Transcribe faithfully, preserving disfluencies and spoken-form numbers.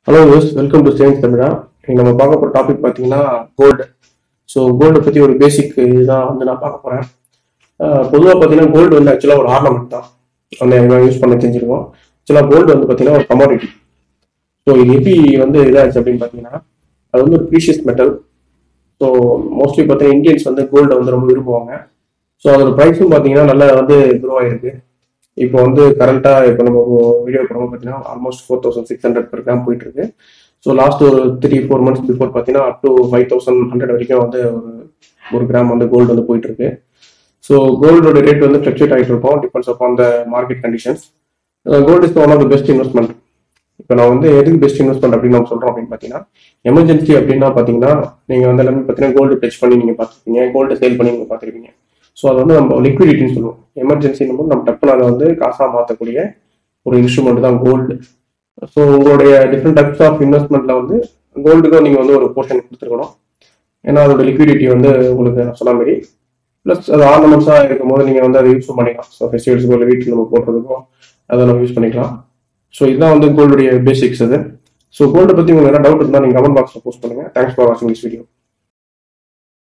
Hello use welcome to savings Tamizha. இன்னைக்கு நம்ம பார்க்க போகிற டாபிக் பார்த்தீங்கன்னா கோல்டு. ஸோ கோல்டை பற்றி ஒரு பேசிக் இதுதான் வந்து நான் பார்க்க போகிறேன். பொதுவாக பார்த்தீங்கன்னா கோல்டு வந்து ஆக்சுவலாக ஒரு ஆர்னமெண்ட் தான், அந்த எல்லாம் யூஸ் பண்ண தெரிஞ்சிருக்கோம். ஆக்சுவலாக கோல்டு வந்து பார்த்தீங்கன்னா ஒரு கமாடிட்டி. ஸோ இது எப்படி வந்து இதாச்சு அப்படின்னு பார்த்தீங்கன்னா, அது வந்து ஒரு ப்ரீஷியஸ் மெட்டல். ஸோ மோஸ்ட்லி பார்த்தீங்கன்னா இந்தியன்ஸ் வந்து கோல்டை வந்து ரொம்ப விரும்புவாங்க. ஸோ அதோட ப்ரைஸும் பார்த்தீங்கன்னா நல்லா வந்து க்ரோ ஆகிருக்கு. இப்போ வந்து கரண்ட்டாக இப்போ நம்ம வீடியோ போடும்போது பார்த்தீங்கன்னா almost four thousand six hundred per gram போயிட்டு இருக்கு. ஸோ லாஸ்ட் ஒரு த்ரீ ஃபோர் மந்த்ஸ் பிஃபோர் பார்த்தீங்கன்னா up to five thousand hundred வரைக்கும் வந்து ஒரு ஒரு கிராம் வந்து கோல்டு வந்து போயிட்டு இருக்கு. ஸோ கோல்டோட ரேட் வந்து ஃப்ளக்சுவேட் ஆகிட்டு இருக்கும், depends upon the market conditions. Gold is one of the best investment. இப்போ நான் வந்து எதுக்கு பெஸ்ட் இன்வெஸ்ட்மெண்ட் அப்படின்னு நம்ம சொல்கிறோம் அப்படின்னு பார்த்தீங்கன்னா, எமர்ஜென்சி அப்படின்னா பார்த்தீங்கன்னா நீங்கள் வந்து எல்லாமே பார்த்தீங்கன்னா கோல்டு டச் பண்ணி நீங்கள் பார்த்துருப்பீங்க, கோல்டு சேல் பண்ணி நீங்கள் பார்த்துருப்பீங்க. ஸோ அது வந்து நம்ம லிக்விடிட்டின்னு சொல்லுவோம். எமர்ஜென்சின்னு போது நம்ம டக்குனு அதை வந்து காசாக மாற்றக்கூடிய ஒரு இன்ஸ்ட்ருமெண்ட் தான் கோல்டு. ஸோ உங்களுடைய டிஃப்ரெண்ட் டைப்ஸ் ஆஃப் இன்வெஸ்ட்மெண்ட்ல வந்து கோல்டுக்கும் நீங்கள் வந்து ஒரு போர்ஷன் கொடுத்துருக்கணும். ஏன்னா அதோட லிக்விடிட்டி வந்து உங்களுக்கு நான் சொன்ன மாதிரி, ப்ளஸ் அது ஆர்னமெண்ட்ஸாக இருக்கும் போது நீங்கள் வந்து அதை யூஸ் பண்ணிக்கலாம். ஸோ ஃபெஸ்டிவல்ஸுக்கு ஒரு வீட்டில் நம்ம போடுறதுக்கும் அதை நம்ம யூஸ் பண்ணிக்கலாம். ஸோ இதுதான் வந்து கோல்டுடைய பேசிக்ஸ் அது. ஸோ கோல்டை பற்றி உங்களுக்கு என்ன டவுட் இருந்தால் நீங்கள் கமெண்ட் பாக்ஸில் போஸ்ட் பண்ணுங்கள். தேங்க்ஸ் ஃபார் வாட்சிங் திஸ் வீடியோ.